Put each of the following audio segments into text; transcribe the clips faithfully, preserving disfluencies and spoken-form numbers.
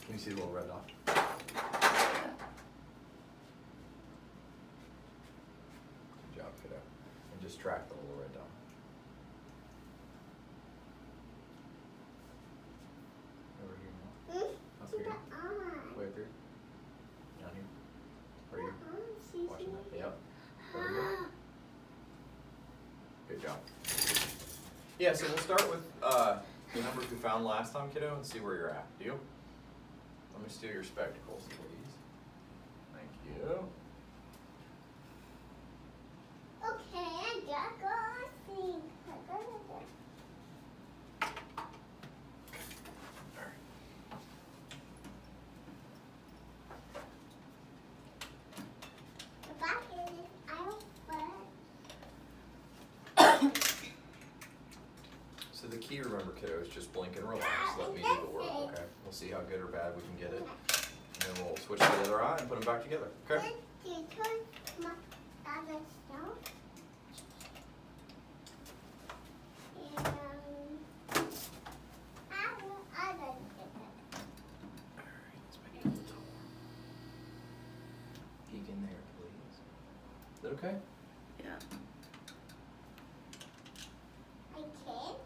Can you see the little red dot? Good job, kiddo. And just track the little red dot. Over here now. Up here. Way up here. Down here. Right here. Watching that. Yep. Over here. Good job. Yeah, so we'll start with uh, the numbers we found last time, kiddo, and see where you're at. Deal? Let me steal your spectacles, please. Thank you. Okay, I got glasses. I got it. Alright. The back is alphabet. So the key, remember, kiddo, is just blink and relax. Let me do the work, okay? We'll see how good or bad we can get it. And then we'll switch to the other eye and put them back together, okay? Do you turn my other stone? And I will other Alright, let's make it a little taller. Peek in there, please. Is that okay? Yeah. I can't.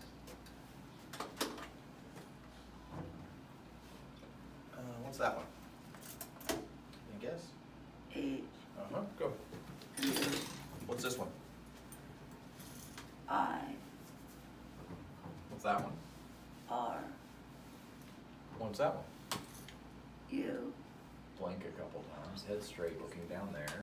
Uh, what's that one? Any guess? H. Uh-huh, go. What's this one? I. What's that one? R. What's that one? U. Blink a couple times, head straight, looking down there.